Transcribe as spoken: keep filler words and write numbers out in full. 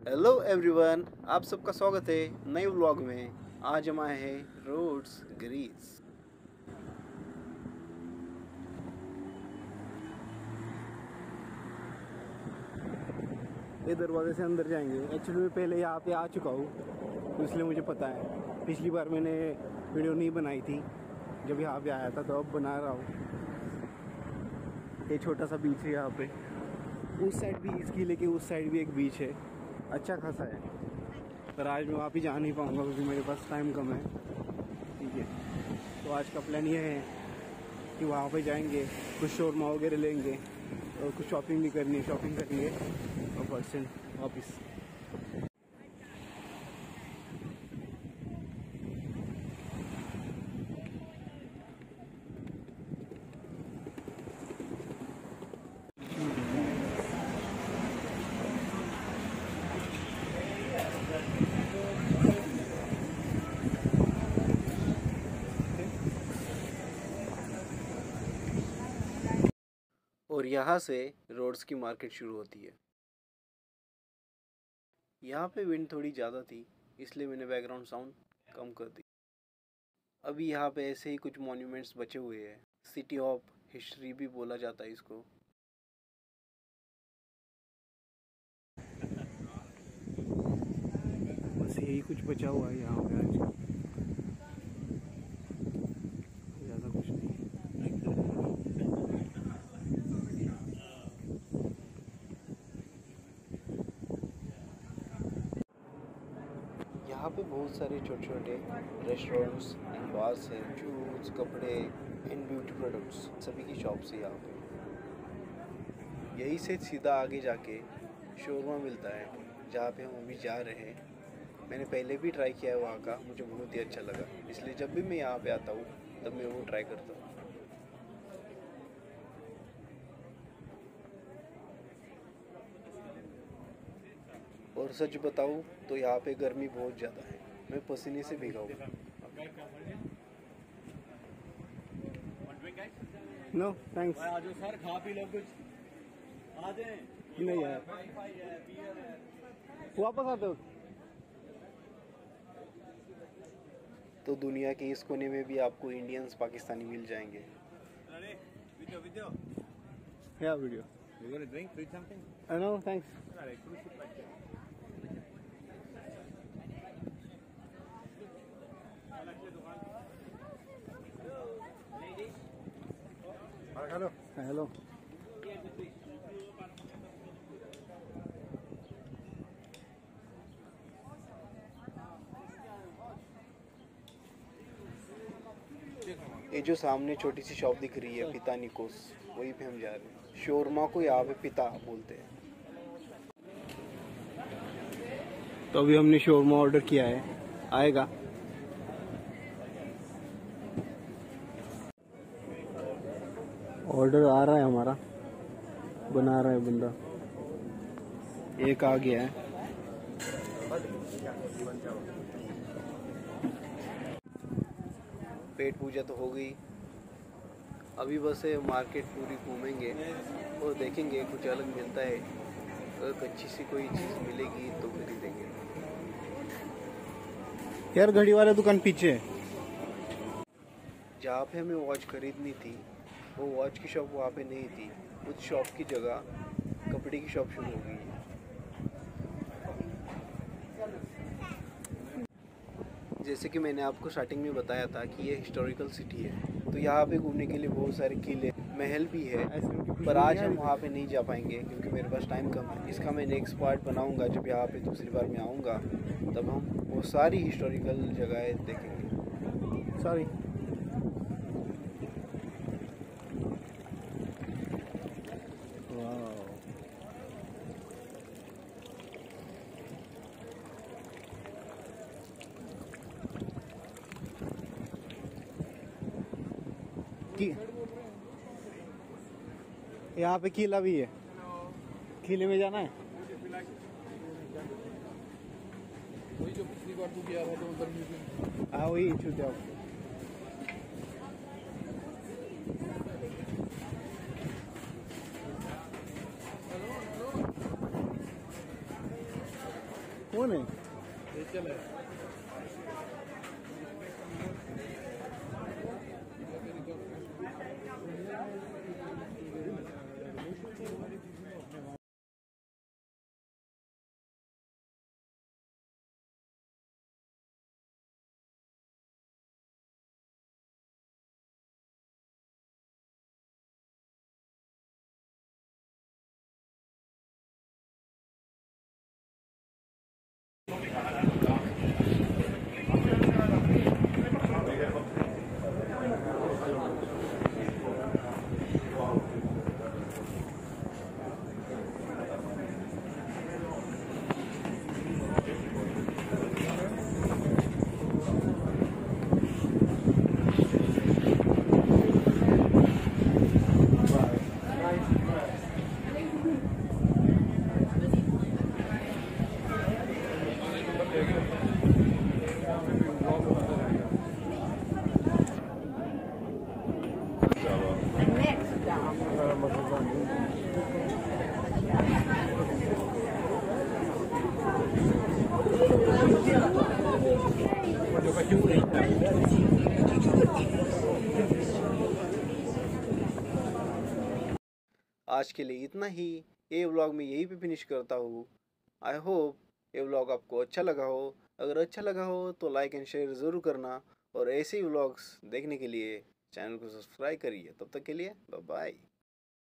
Hello everyone, आप सबका स्वागत है नए व्लॉग में। आज हम आए हैं रोड्स ग्रीस। ये दरवाजे से अंदर जाएंगे। एक्चुअली मैं पहले यहाँ पे आ चुका हूँ, तो इसलिए मुझे पता है। पिछली बार मैंने वीडियो नहीं बनाई थी जब यहाँ पे आया था, तो अब बना रहा हूँ। ये छोटा सा बीच है यहाँ पे, उस साइड भी इसकी, लेकिन उस साइड भी एक बीच है, अच्छा खासा है। पर आज मैं वहाँ भी जा नहीं पाऊँगा क्योंकि मेरे पास टाइम कम है। ठीक है, तो आज का प्लान ये है कि वहाँ पे जाएंगे, कुछ शोरमा वगैरह लेंगे और कुछ शॉपिंग भी करनी है, शॉपिंग करेंगे और पर्सन वापस। और यहाँ से रोड्स की मार्केट शुरू होती है। यहाँ पे विंड थोड़ी ज़्यादा थी, इसलिए मैंने बैकग्राउंड साउंड कम कर दी। अभी यहाँ पे ऐसे ही कुछ मॉन्यूमेंट्स बचे हुए हैं। सिटी ऑफ हिस्ट्री भी बोला जाता है इसको। बस यही कुछ बचा हुआ है यहाँ पे आज, ज़्यादा कुछ नहीं है। यहाँ पे बहुत सारे छोटे छोटे रेस्टोरेंट्स एंड बार्स हैं, जूस, कपड़े एंड ब्यूटी प्रोडक्ट्स, सभी की शॉप्स है यहाँ पे। यहीं से सीधा आगे जाके शोरमा मिलता है, जहाँ पे हम अभी जा रहे हैं। मैंने पहले भी ट्राई किया है वहाँ का, मुझे बहुत ही अच्छा लगा, इसलिए जब भी मैं यहाँ पे आता हूँ तब मैं वो ट्राई करता हूँ। और सच बताऊँ तो यहाँ पे गर्मी बहुत ज़्यादा है, मैं पसीने से भीगा हूँ। No thanks. आज सर खा पी लो कुछ। आ जाए नहीं यार, वापस आते हो। तो दुनिया के इस कोने में भी आपको इंडियंस, पाकिस्तानी मिल जाएंगे। वीडियो वीडियो क्या video? You gonna drink drink something? I no, thanks. Hello hello. ये जो सामने छोटी सी शॉप दिख रही है, पिता निकोस, वहीं पे हम जा रहे हैं। शोरमा को यहाँ पे पिता बोलते हैं। तो अभी हमने शोरमा ऑर्डर किया है, आएगा। ऑर्डर आ रहा है हमारा, बना रहा है बंदा। एक आ गया है। पेट पूजा तो हो गई, अभी बस मार्केट पूरी घूमेंगे और देखेंगे कुछ अलग मिलता है। अगर अच्छी सी कोई चीज़ मिलेगी तो खरीदेंगे। यार घड़ी वाला दुकान पीछे है। जहाँ पे हमें वॉच खरीदनी थी वो वॉच की शॉप वहाँ पे नहीं थी, उस शॉप की जगह कपड़े की शॉप शुरू हो गई है। जैसे कि मैंने आपको स्टार्टिंग में बताया था कि ये हिस्टोरिकल सिटी है, तो यहाँ पे घूमने के लिए बहुत सारे किले, महल भी है। पर आज हम वहाँ पे नहीं जा पाएंगे क्योंकि मेरे पास टाइम कम है। इसका मैं नेक्स्ट पार्ट बनाऊंगा, जब यहाँ पे दूसरी बार मैं आऊँगा तब हम वो सारी हिस्टोरिकल जगहें देखेंगे। सॉरी। यहाँ पे किला भी है, किले में जाना है। वही जो पिछली बार तू गया था तो उधर। हाँ वही छूट जाओ। कौन है? ये चल है आज के लिए इतना ही। ये व्लॉग मैं यहीं पे फिनिश करता हूँ। आई होप ये व्लॉग आपको अच्छा लगा हो। अगर अच्छा लगा हो तो लाइक एंड शेयर ज़रूर करना और ऐसे ही व्लॉग्स देखने के लिए चैनल को सब्सक्राइब करिए। तब तक के लिए बाय बाय।